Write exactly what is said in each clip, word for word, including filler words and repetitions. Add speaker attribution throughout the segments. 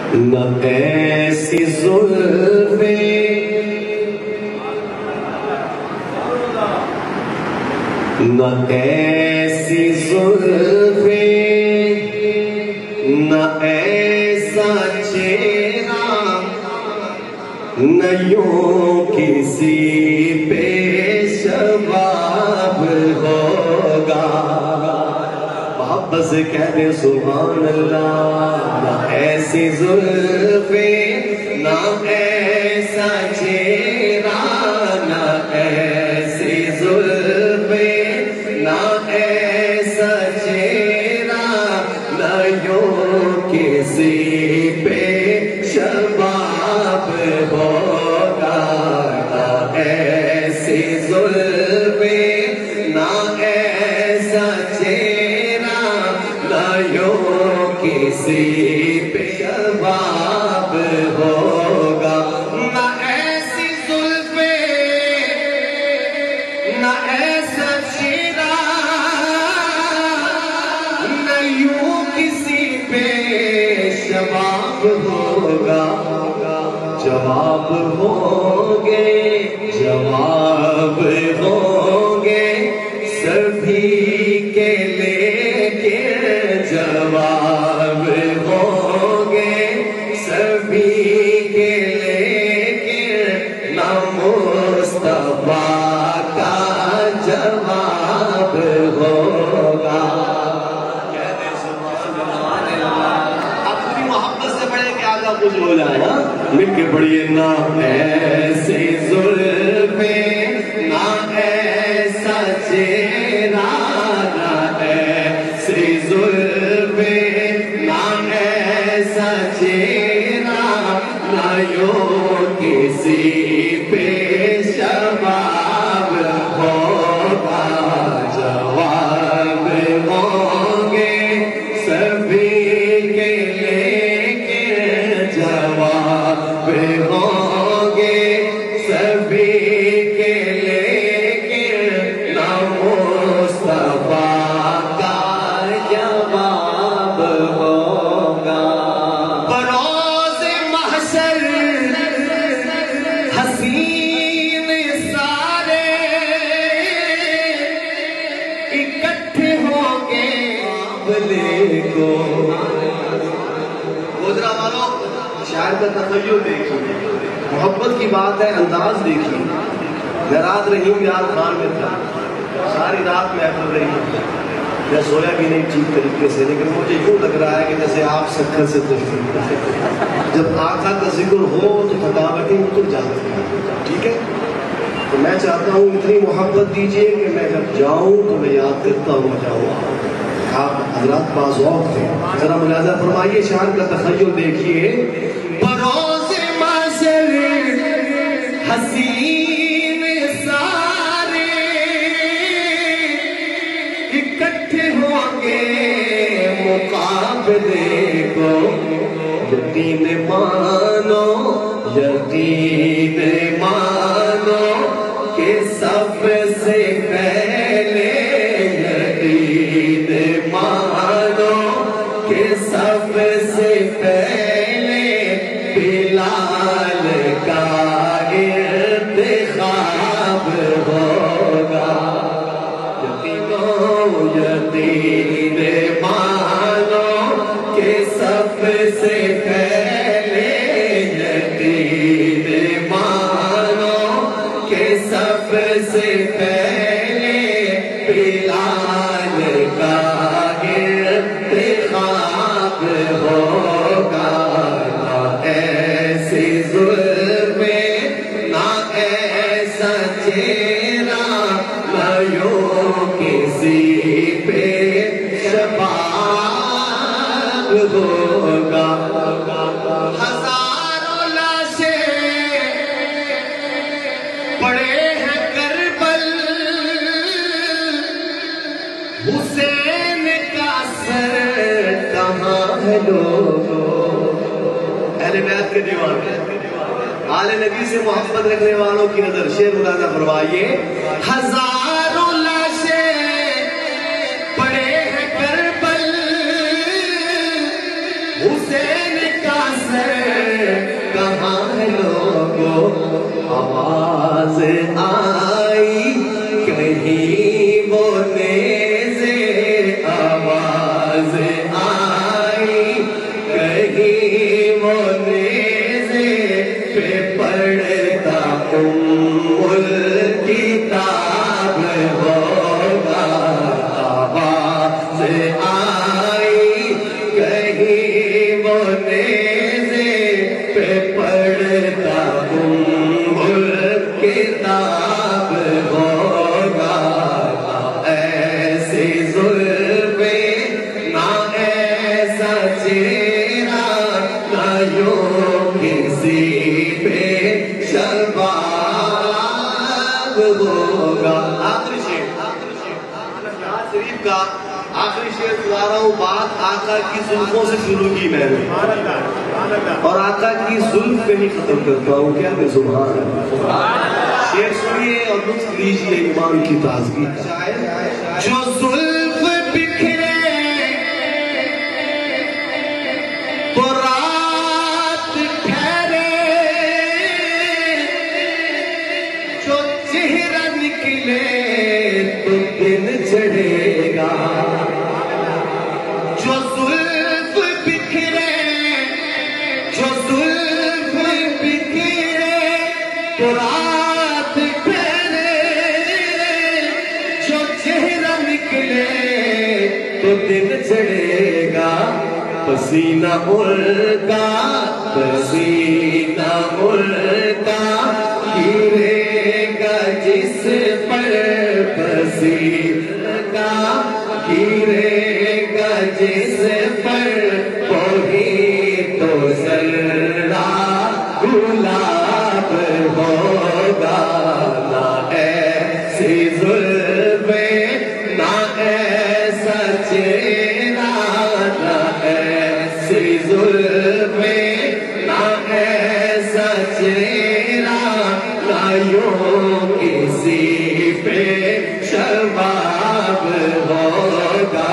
Speaker 1: نہ ایسی زلفیں نہ ایسی زلفیں نہ ایسا چہرہ نہ یوں کسی پہ شباب ہوگا. محبت سے کہہ دیں سبحان اللہ. نہ ایسی زلفیں نہ ایسا چہرہ نہ ایسی زلفیں نہ ایسا چہرہ نہ یوں کسی پہ شباب ہوگا. نہ ایسی زلفیں نہ ایسا چہرہ نہ یوں کسی پہ شباب ہوگا. نہ ایسی زلفیں نہ ایسا چہرہ نہ یوں کسی پہ شباب ہوگا. جواب ہوں گے جواب ہوں گے سبھی کے لیکن جواب ہوں گے سبھی کے لیکن نہ مصطفیٰ کا جواب ہوگا. اپنی محبت سے بڑے کہ آگا کچھ ہو جائے نا مل کے پڑھیے. نہ ایسی زلفیں نہ ایسا چہرہ نہ ایسی زلفیں نہ ایسا چہرہ نہ یوں کسی پہ شباب ہوگا. جواب ہوں گے سبھی کے لیکن جواب ہوں گے سبھی کے لیکن نہ مصطفیٰ کا جواب ہوگا. بروز محشر حسین سارے اکٹھے ہوں گے قابلے کو. گوجرا والوں شاعر کا تخیل دیکھیے, محبت کی بات ہے, انداز دیکھیے. میں رات رحیم یار خان میں تھا, ساری رات محفل رہی, میں سویا بھی نہیں ٹھیک طریقے سے, لیکن مجھے یوں لگ رہا ہے کہ جیسے آپ سکر سے تشریف لائے. جب آقا کا ذکر ہو تو تھکاوٹیں اتر جاتی ہیں. ٹھیک ہے, تو میں چاہتا ہوں اتنی محبت دیجیے کہ میں جب جاؤں تو میں یاد کرتا ہوں جاؤں. آپ حضرات باذوق تھے, ذرا ملاحظہ فرمائیے, شان کا تخیل دیکھیے. بروز محشر حسین سارے اکٹھے ہوں گے مقابلے کو. یقین مانو یقین مانو کہ سب سے پہلے یقین مانو کہ سب سے پہلے بلال کا انتخاب ہوگا. یقینو یقین مانو کہ سب سے پہلے یقین مانو کہ سب سے پہلے بلال کا انتخاب ہوگا. نہ ایسی زلفیں نہ ایسا چہرہ نہ یوں کسی پہ شباب ہوگا. ہزاروں لاشیں پڑے ہیں کربل, حسین کا سر کہاں ہے لوگو. اہل بیت کے دیوان آل نبی سے محبت رکھنے والوں کی نظر شعر ملاحظہ فرمائیے. ہزاروں لاشیں پڑے ہیں کربل, حسین کا سر آواز آئی کہیں وہ نیزے آواز آئی کہیں وہ نیزے پہ پڑھتا ام الکتاب ہوگا آواز آئی کہیں وہ نیزے پہ پڑھتا ام الکتاب ہوگا ایسی ظلمے نہ ایسا چہرہ نہ یوں کسی پہ شباب ہوگا. آخری شعر شریف کا آخری شعر سنا رہا ہوں. بات آقا کی زلفوں سے شروع کی میں نے اور آقا کی زلف پہ ہی ختم کرتا ہوں. کیا میں سبحان اللہ. شعر سنیے اور لطف لیجیے ایمان کی تازگی کا. جو زلف بکھرے تو رات ٹھہرے جو چہرہ نکلے تو دن چڑھے گا. جو زلف بکھرے جو زلف بکھرے تو رات ٹھہرے جو چہرہ نکلے تو دن چڑھے گا. پسینہ الکا پسینہ الکا گرے گا جس پر پسینہ کا گرے گا جس پر وہی تو ذرہ گلاب ہوگا. نہ ایسی ظلمے نہ ایسا چہرہ نہ ایسی ظلمے نہ ایسا چہرہ نہ یوں کسی پہ شباب ہوگا.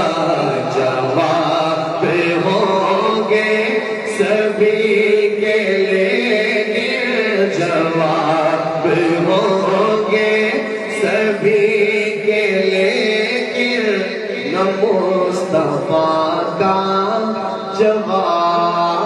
Speaker 1: جواب ہوں گے سبھی کے لیکن جواب ہوں گے سبھی کے لیکن نہ مصطفیٰ کا جواب